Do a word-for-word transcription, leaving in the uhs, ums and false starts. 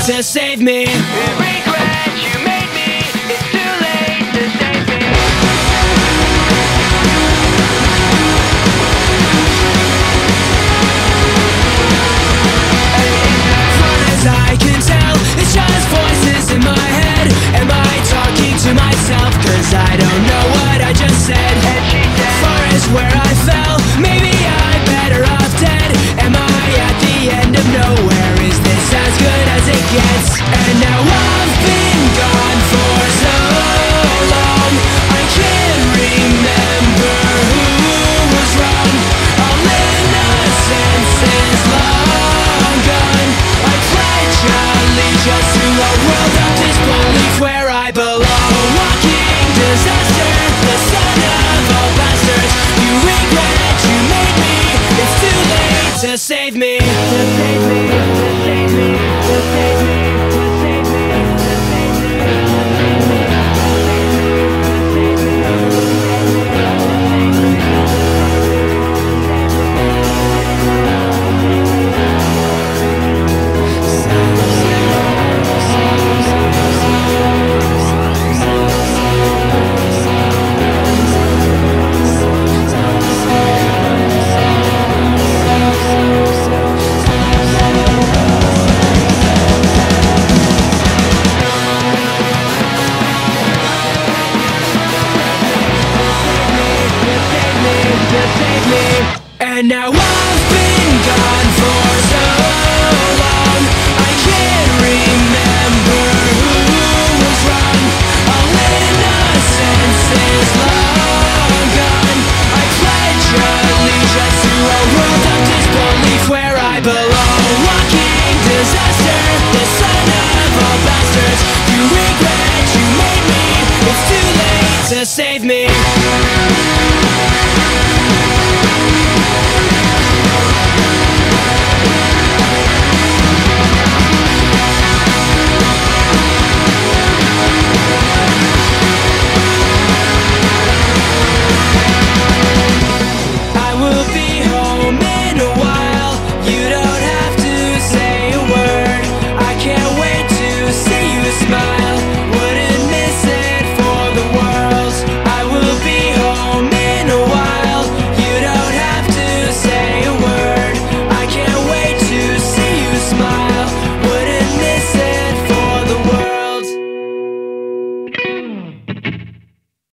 to save me. Regret you made me, it's too late to save me. Far as I can tell, it's just voices in my head. Am I talking to myself? Cause I don't know what I just said. And she said, Far as where I fell, maybe I'm better off dead. Am I at the end of nowhere? Is this as good as it gets? And now I've been gone for so long, I can't remember who was wrong. All innocence is long gone. I pledge allegiance to a world of disbelief where I belong. A walking disaster, the son of all bastards. You regret you made me, it's too late to save me. To save me, to save me, to save me, to save me, to save me, to And now I've been gone for so long, I can't remember who was wrong. All innocence is long gone. I pledge allegiance to a world of disbelief where I belong. A walking disaster, the son of all bastards. You regret you made me, it's too late to save me. I will be home in a while.